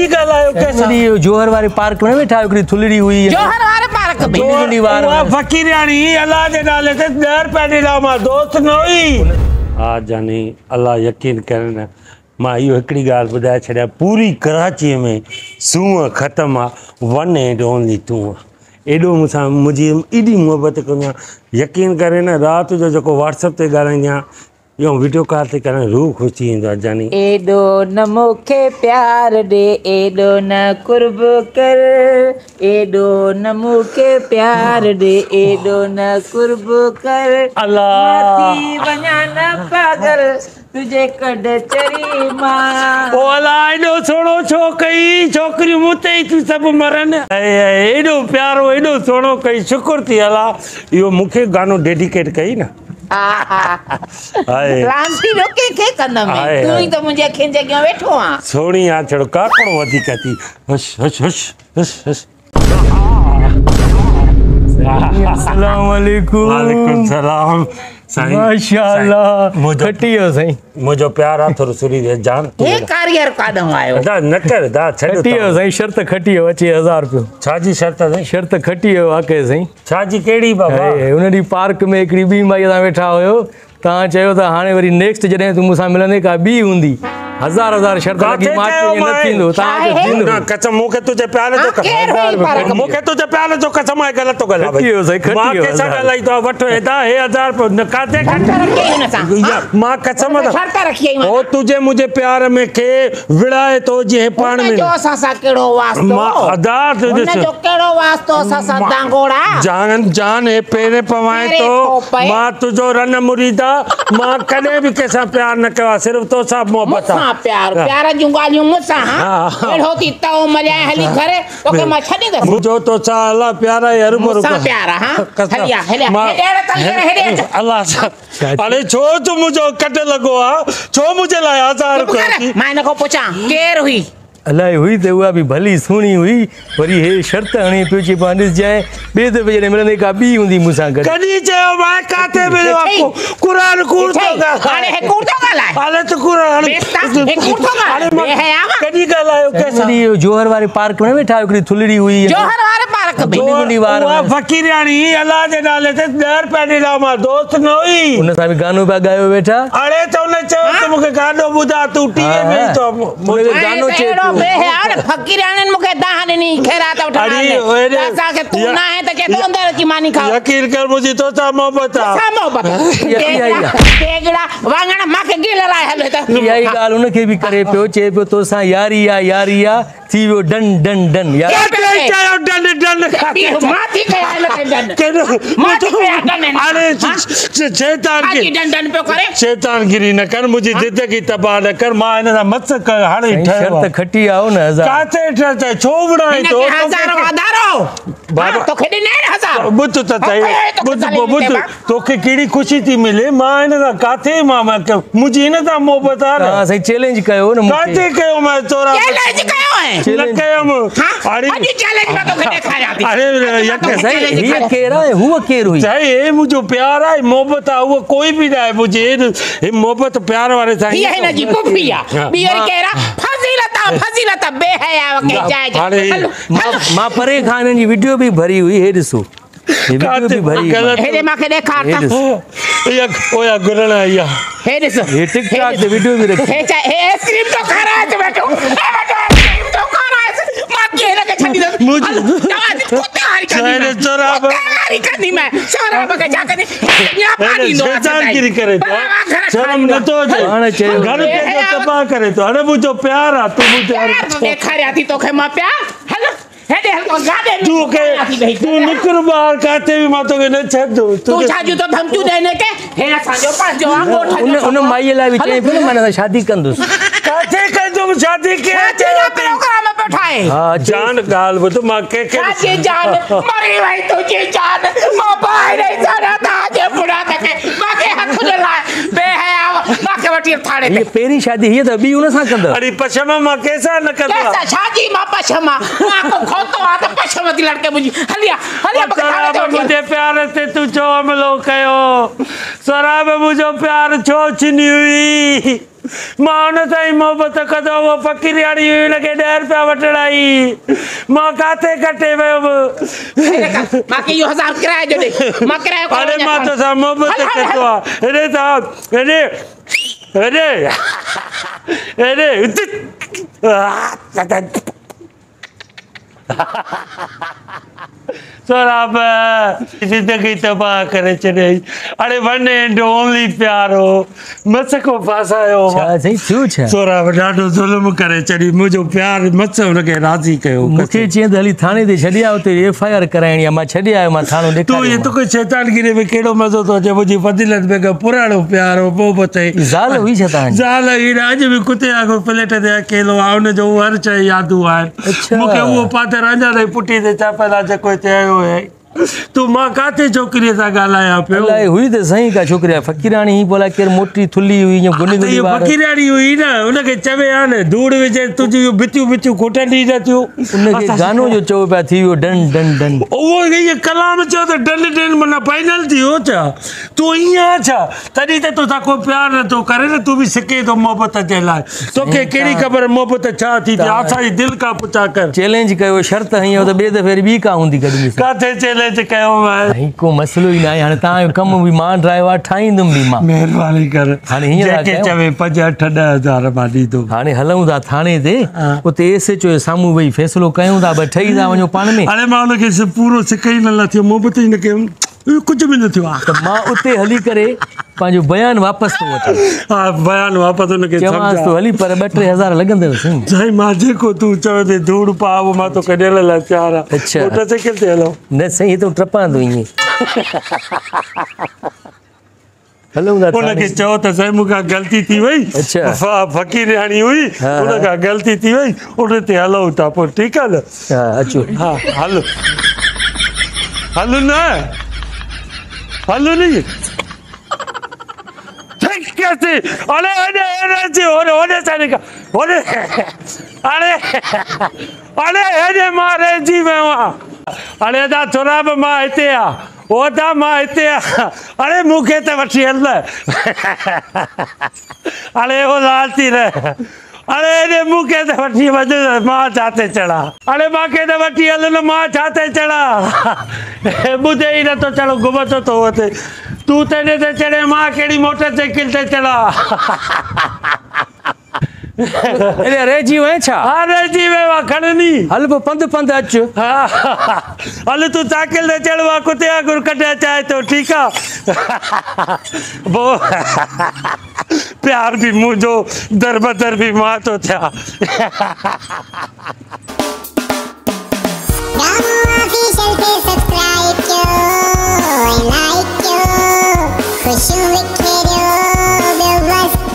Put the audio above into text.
कड़ी ॻाल्हायो कैसा जोहर वाले पार्क में वेठा हिकिड़ी थुलड़ी हुई जोहर वाले पार्क में उहा फ़क़ीराणी अल्लाह जे नाले ते 10 रुपया ॾिना मां दोस्त न हुई हा जानी अल्लाह यकीन करनि मां इहो हिकिड़ी ॻाल्हि ॿुधाए छॾियां पूरी कराचीअ में सूंहं ख़तमु आहे वन एंड ओनली तूं एॾो मूंसां मुंहिंजी एॾी मुहबत कंदो आहे यकीन करे न राति जो जेको व्हाट्सअप ते ॻाल्हाईंदी आहियां इहो वीडियो कॉल ते करण रूह ख़ुशि थी वेंदो आहे जानी एॾो न मूंखे प्यार ॾे एॾो न कुर्ब कर एॾो न मूंखे प्यार ॾे एॾो न कुर्ब कर अल्लाह थी वञा न पागल तुझे कढ चरी मां ओ अल्लाह एॾो सुहिणो छो कई छोकिरियूं मूं ते ई थियूं सभु मरनि एॾो प्यारो एॾो सुहिणो कई शुकुर थी अल्लाह इहो मूंखे गानो डेडिकेट कई न रांधी रोके के कंदम तू ही तो मुझे अखिन जॻह वेठो आ सोणी आ छड़ो काकड़ो वधीक थी हश हश हश हश हश अस्सलाम वालेकुम वालेकुम सलाम साईं माशाअल्लाह खटियो साईं मुझो प्यार आ थोरो सुरी दे जान हे कारियर कादम आयो दा न कर दा छड़ो खटियो साईं शर्त खटियो अचे 1000 रुपयो छाजी शर्त साईं शर्त खटियो आके साईं छाजी केड़ी बाबा उन डी पार्क में एकड़ी बी माई ता वेठा हुयो ता चयो त हाणे वरी नेक्स्ट जडे तू मुसा मिलंदे का बी हुंदी 1000 शर्त लगी मां न थींदो ता ना कसम मुके तुझे प्यार जो मुके तुझे प्यार जो कसम है गलत तो गला खटियो साईं खटियो मां के सा लाई तो वठो एदा हे 1000 रुपयो न काते मां कसम शर्त रखी आई ओ तुझे मुझे प्यार में के विड़ाए तो जे पाण में जो सा केड़ो वास्तो मां अदा तुझे जो केड़ो वास्तो सा दांगोड़ा जान जान है पेरे पवाए तो मां तुझो रन मुरीदा मां कदे भी केसा प्यार न कवा सिर्फ तो सा मोहब्बत प्यार प्यार जूं गालियूं मुसा हां एड़ो थी तो मजा हली करे तो के मां छडी दे मुझो तो चा अल्लाह प्यारा यार मरो मुसा प्यारा हां हलिया हलिया हेड़े तले हेड़े अल्लाह अरे छो तू मुझो कटे लगो आ छो मुझे लाया 1000 रुपया मैं न को पूछा केर हुई अल्लाह हुई तो हुआ भी भली सुनी हुई वरी हे शर्त हणी पियो पांडिस जाए बे दफे जने मिलने का बी हुंदी मुसा कर कदी चयो मैं काते मिलो आपको कुरान कूड़ तो हाने हे कूड़ तो गाला हाले तो कुरान हे कूड़ तो गाला हे आवा कदी गालायो कैसा जोहर वाले पार्क में वेठा हिकड़ी थुलड़ी हुई जोहर वाले पार्क में बिनी वार वो फकीरानी अल्लाह जे नाले ते 10 रुपया ॾिना मां दोस्त न हुई उन सा भी गानो पा गायो वेठा अरे तो न चयो तो मुके गानो बुधा तू टीवी में तो मुके गानो चे बे यार फकीरानन मुके दाहन नी खेरात उठा ले ऐसा के तू ना है त के तो अंदर की मानी खाओ यकीन कर मुझे तो सा मोहब्बत तेगड़ा वांगण माके गिल लाए हले त यही गाल उन के भी करे पियो चे पियो तो सा यारी आ थी वो डन डन डन यार चयो डन डन माथी के हले डन अरे शैतान की डन डन पे करे शैतान गिरी न कर मुझे जिंदगी तबाह न कर मां इन मत कर हाणे शर्त खटी आओ न 1000 काते ठते छोबड़ा है तो 1000 वाधारो बाबा तो खेडी ने 1000 बुत त चाहिए बुत तोखे केड़ी खुशी थी मिले मां इन का काते मां मुझे इन ता मोहब्बत आ हां सही चैलेंज कयो न काते कयो मैं तोरा चैलेंज कयो है चैलेंज कयो अरे अजी चैलेंज में तो देखा जाती अरे यक सही ये केरा है हुआ केर हुई सही ए मुझो प्यार है मोहब्बत आ वो कोई भी ना है मुझे ये मोहब्बत प्यार वाले साईं ये है ना जी पुफिया बियर केरा फजीलत बेहया के जाए मां परे खान जी वीडियो भी भरी हुई है दिसो ये वीडियो भी भरी हेरे माके देखा या ओया गुरना या हे दिसो ये टिकटॉक पे वीडियो भी रखी हे आइसक्रीम तो खा रहा है बैठो आइसक्रीम तो खा रहा है मां के लगे छड़ी दे मुझे चेहरे चोराब हरी करनी मैं चोराब के जाके या पानी नो शैतानगिरी करे तो शर्म न तो घर पे तबाह करे तो अरे मुझो प्यार आ तू मुझे देखा रही तो के मां प्यार हेलो हेडे हल गाड़े तू निकर बाहर काते भी मातो के न छद तू छाजू तो धमचू देने के हेरा सांजो पास जो अंगूठा उन माई ला भी चई पे माने शादी कंदुस काते कंदो शादी के प्रोग्राम में बैठाए हां जान गाल वो तो मां के जान मरी भाई तुझे जान मां भाई नहीं जाना था जे बुढ़ा तक माके हाथ ले ला बे है माके वटी थाड़े ये पेरी शादी है तो बी उन सा कंद अरे पछमा मां कैसा न कंदा कैसा शादी मां पछमा मां को खोतो आ तो पछमा दी लड़के मुझी हलिया बता मुझे प्यार से तू छो मिलो कयो सराब मुझो प्यार छो छिनी हुई मां हुन सां ई मोहबत कंदो हुओ फ़क़ीरियाणी हुई हुनखे 10 रुपया वठण आई मां काथे कटे वियुमि बाक़ी इहो 1000 किराए जो ॾे मां किरायो अरे मां तोसां मोहबत कंदो आहियां हेॾे साहब हेॾे सोराब ज़िंदगी तबाह करे छॾियई अरे वन एंड ओनली प्यार हो मस को फासायो छा सही थियो छा सोराब ॾाढो ज़ुल्म करे छॾी मुंहिंजो प्यार मस हुनखे राज़ी कयो मूंखे चई त हली थाणे ते छॾिया उते FIR कराइणी आहे मां छॾे आयो मां थाणो तूं ये ॾेखारियो तो कोई शैतानगिरी में कहिड़ो मज़ो थो अचे मुंहिंजी फज़ीलत में पुराणो प्यार हो मोहबत ज़ाल हुई छा तव्हांजी ज़ाल हुई अॼु बि कुते वांगुरु प्लेट ते अकेलो आहे हुनजो हर शइ यादूं आहिनि अच्छा। मूंखे उहो पाते अञा ताईं पुठी ते छापेला जेको चयो हुयई तूं मां काथे छोकिरीअ सां ॻाल्हायां पियो अलाए हुई त सही का छोकिरी आहे फ़क़ीराणी ही बोला केरु मोटी थुली हुई ईअं गुनी गुनी वार फ़क़ीराणी हुई न हुनखे चवे हा न धूड़ विझे तुंहिंजी बितियूं खुटंदी न थियूं उनखे गानो जो चओ पिया थी वियो डन डन डन उहो इहे कलाम चयो त डन माना फाइनल थी वियो छा तूं ईअं आहे छा तॾहिं त तोसां को प्यार नथो करे न तूं बि सिके थो मोहबत जे लाइ तोखे कहिड़ी ख़बर मोहबत छा थी असांजी दिलि खां पुछा कर चैलेंज कयो शर्त हईं त ॿिए दफ़े ॿी का हूंदी कॾहिं काथे चैलेंज कयो साईं को मसइलो ई न आहे हाणे तव्हांजो कमु बि मां ड्राइवर ठाहींदुमि बि मां महिरबानी कर हाणे हीअं था जेके कयूं। चवे 5-8-10,000 मां ॾींदुमि हाणे हलूं था थाणे ते उते SHO जे साम्हूं वेही फ़ैसिलो कयूं था भई ठही था वञो पाण में हाणे मां हुनखे पूरो सिक ई न थियो मोहबत ई न कयो कुझु बि न थियो आहे त मां उते हली करे पंहिंजो बयानु वापसि थो वठां हा बयानु वापसि हुनखे चवांसि थो हली पर 2-3 हज़ार लॻंदव साईं साईं मां जेको तूं चवे थी धूड़ पाव मां तोखे ॾियण लाइ तयारु आहे अच्छा। मोटरसाइकिल ते हलो न साईं हिते टपां थो ईअं हलूं था हुनखे थाणे। चओ त साईं मूंखां ग़लती थी वई अच्छा। फ़क़ीरियाणी हुई हा, हा। हुनखां ग़लती थी वई उन ते हलूं था पोइ ठीकु आहे न हा अचो हा हलो हलो न हलो नहीं कैसे अरे अरे अरे जी होने से निकल होने अरे अरे अरे मारे जी मैं वहाँ अरे दा थोड़ा मां हिते आ ओ दा मां हिते आ अरे मूंखे त वठी हल अरे वो लालती रहे अरे अरे मूंखे त वठी वञ मां छाते चढ़ा अरे मूंखे त वठी हल न मां छाते चढ़ा ॿुधे ई नथो चढ़ो घुमंदो थो हुते तूं तेॾे ते चढ़े मां कहिड़ी मोटरसाइकिल ते चढ़ा अरे रहिजी वएं छा हा रहिजी वियो आहे खणनी हल पोइ पंधु अचु हा हल तूं साइकिल ते चढ़ आहे कुते वांगुरु कढणु चाहे थो ठीकु आहे पोइ प्यार बि मुंहिंजो दर बदर बि मां थो थिया ऑफिशियल पे सब्सक्राइब कयो लाइक कयो खुशियूं विखेरियो ॿियो बस